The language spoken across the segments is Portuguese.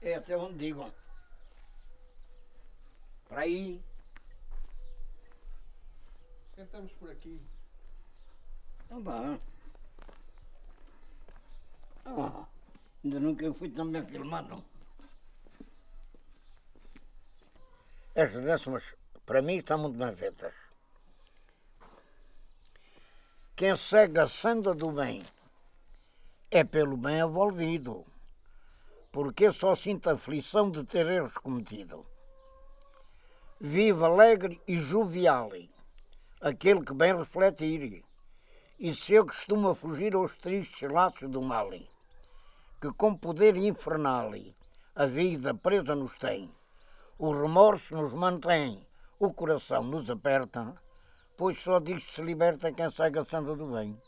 sei até onde digam. Para aí. Sentamos por aqui. Então vá. Ainda nunca fui tão bem filmado. Estas décimas, para mim, estão muito bem feitas. Quem segue a senda do bem é pelo bem envolvido, porque só sinto a aflição de ter erros cometido. Vive alegre e jovial, aquele que bem refletir, e seu costuma fugir aos tristes laços do mal, que com poder infernal a vida presa nos tem. O remorso nos mantém, o coração nos aperta, pois só disto se liberta quem segue a senda do bem.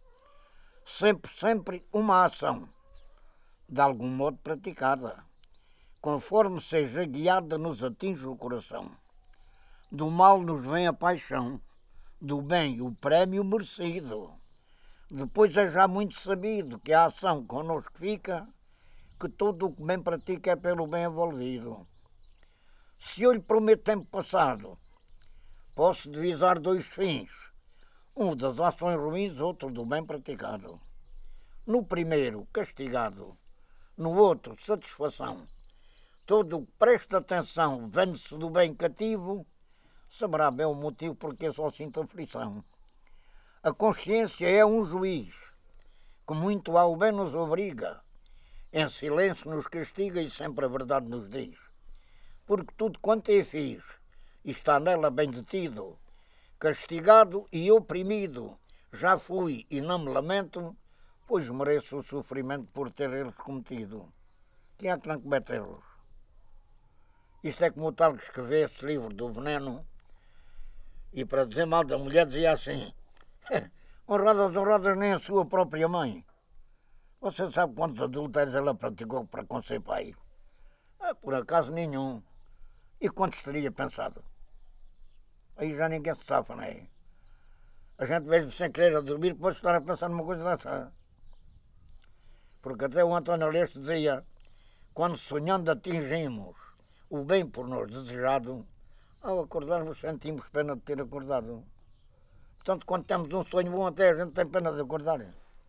Sempre uma ação, de algum modo praticada, conforme seja guiada, nos atinge o coração. Do mal nos vem a paixão, do bem o prémio merecido. Depois é já muito sabido que a ação connosco fica, que tudo o que bem pratica é pelo bem envolvido. Se eu lhe prometo tempo passado, posso divisar dois fins, um das ações ruins, outro do bem praticado. No primeiro, castigado, no outro, satisfação. Todo o que presta atenção, vende-se do bem cativo, saberá bem o motivo porque só sinto aflição. A consciência é um juiz, que muito ao bem nos obriga, em silêncio nos castiga e sempre a verdade nos diz. Porque tudo quanto eu fiz está nela bem detido, castigado e oprimido, já fui e não me lamento, pois mereço o sofrimento por ter erros cometido. Quem é que não comete erros? Isto é como o tal que escreveu esse livro do veneno, e para dizer mal da mulher dizia assim: honradas nem a sua própria mãe. Você sabe quantos adultérios ela praticou para com seu pai? Por acaso nenhum. E quantos teria pensado? Aí já ninguém se safa, não é? A gente mesmo sem querer a dormir pode estar a pensar numa coisa dessa. Porque até o António Leste dizia: quando sonhando atingimos o bem por nós desejado, ao acordarmos sentimos pena de ter acordado. Portanto, quando temos um sonho bom, até a gente tem pena de acordar.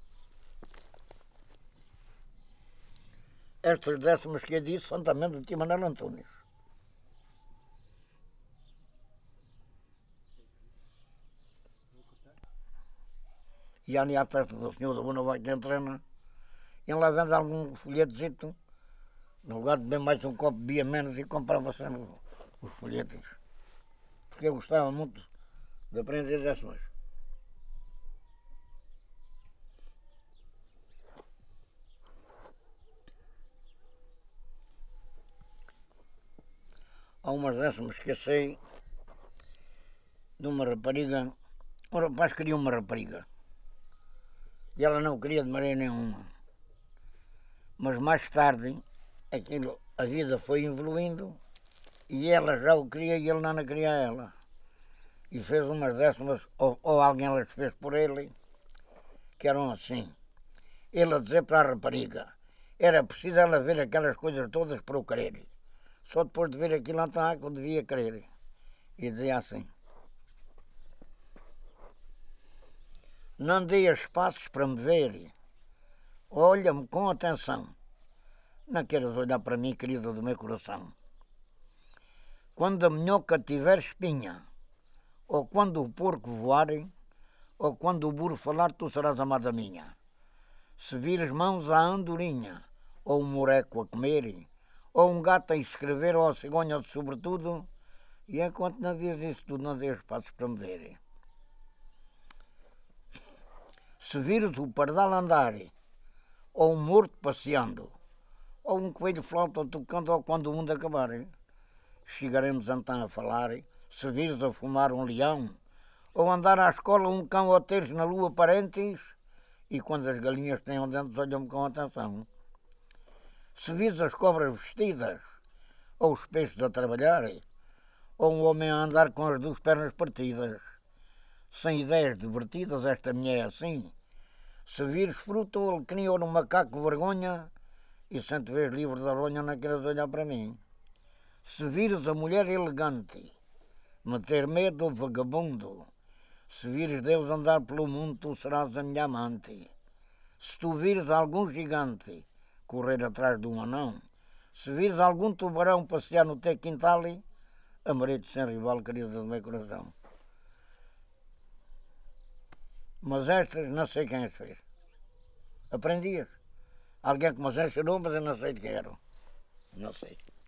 Estas décimas que eu disse são também do tio Manuel Antunes. E ali à festa do senhor da Boa Vai que entrena, e lá vende algum folhetezito, no lugar de beber mais um copo, bebia menos e comprava sempre os folhetos. Porque eu gostava muito de aprender décimas. Há umas décimas que eu sei de uma rapariga. Um rapaz queria uma rapariga e ela não queria de maneira nenhuma. Mas mais tarde a vida foi evoluindo e ela já o queria e ele não a queria a ela. E fez umas décimas, ou alguém las fez por ele, que eram assim. Ele a dizer para a rapariga: era preciso ela ver aquelas coisas todas para o querer. Só depois de ver aquilo então que eu devia querer. E dizia assim: não dei espaços para me ver, olha-me com atenção. Não queiras olhar para mim, querida do meu coração. Quando a minhoca tiver espinha, ou quando o porco voar, ou quando o burro falar, tu serás amada minha. Se vires mãos à andorinha, ou um moreco a comer, ou um gato a escrever, ou a cegonha sobretudo, e enquanto não vês isso tudo, não dês espaços para me ver. Se vires o pardal andar, ou um morto passeando, ou um coelho flauta tocando, ou quando o mundo acabar, chegaremos então a falar. Se vires a fumar um leão, ou andar à escola um cão, ou teres na lua parentes, e quando as galinhas tenham dentes, olham-me com atenção. Se vires as cobras vestidas, ou os peixes a trabalhar, ou um homem a andar com as duas pernas partidas, sem ideias divertidas, esta minha é assim. Se vires fruto ou alecrim ou um macaco vergonha, e se te vês livre da ronha não queiras olhar para mim. Se vires a mulher elegante, meter medo ao vagabundo, se vires Deus andar pelo mundo, tu serás a minha amante. Se tu vires algum gigante correr atrás de um anão, se vires algum tubarão passear no teu quintal, amarei-te sem rival, querida do meu coração. Mas estas não sei quem as fez. Aprendias? Alguém que me ensinou, mas eu não sei de quem eram. Não sei.